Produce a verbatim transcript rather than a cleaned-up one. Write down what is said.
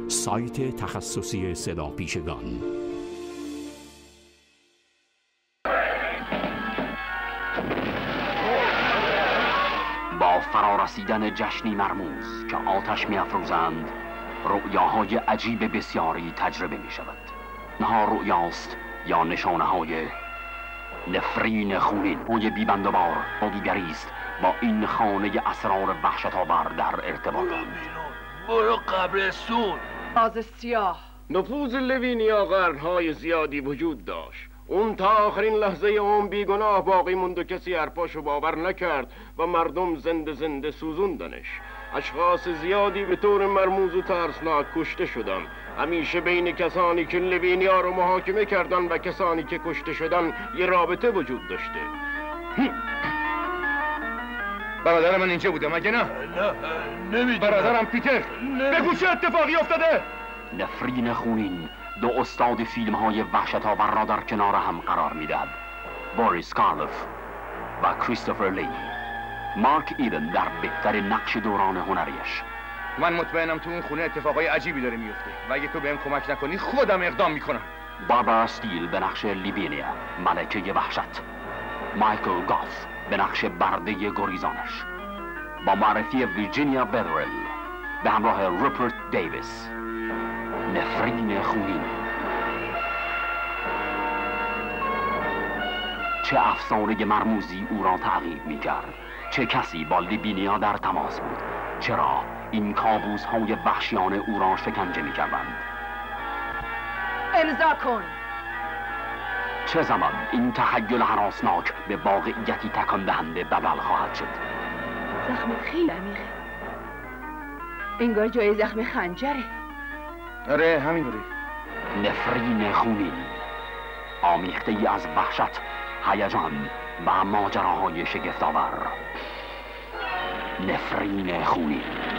سایت تخصصی صدا پیشگان. با فرارسیدن جشنی مرموز که آتش می افروزند، رؤیاهای عجیب بسیاری تجربه می شود. نها رؤیاست یا نشانه های نفرین خونین، بوی بیبندوبار دیگری است با این خانه اسرار وحشت‌آور در ارتباطند. برو قبرستون. باز سیاه. نفوذ لوینیا قرنهای زیادی وجود داشت. اون تا آخرین لحظه اون بیگناه باقی موند و کسی حرفاشو باور نکرد و مردم زنده زنده سوزوندنش. اشخاص زیادی به طور مرموز و ترسناک کشته شدن. همیشه بین کسانی که لوینیا رو محاکمه کردن و کسانی که کشته شدن یه رابطه وجود داشته. برادر من اینجا بوده مگه نه؟ نه نمیدونم. برادرم پیتر، بگو چه اتفاقی افتاده؟ نفرین خونین دو استاد فیلم های وحشت‌آور را در کنار هم قرار میدهد. بوریس کارلوف و کریستوفر لی. مارک ایدن در بهترین نقش دوران هنریش. من مطمئنم تو اون خونه اتفاقای عجیبی داره میفته و اگه تو بهم کمک نکنی خودم اقدام میکنم. باربارا استیل به نقش لیوینیا، ملکه وحشت. مایکل گاف به نقش برده گریزانش، با معرفی ویرجینیا بدرل به همراه روپرت دیویس. نفرین خونین. چه افسانه مرموزی او را تعقیب می کرد. چه کسی با لیوینیا در تماس بود. چرا این کابوس های وحشیانه او را شکنجه می کردند. امضا کن. چه زمان این تحول هراسناک به واقعیتی تکان دهنده بدل خواهد شد. زخم خیلی عمیقه. انگار جای زخم خنجره. آره همینطوری. نفرین خونین، آمیخته ای از وحشت، هیجان و ماجراهای شگفت‌آور. نفرین خونین.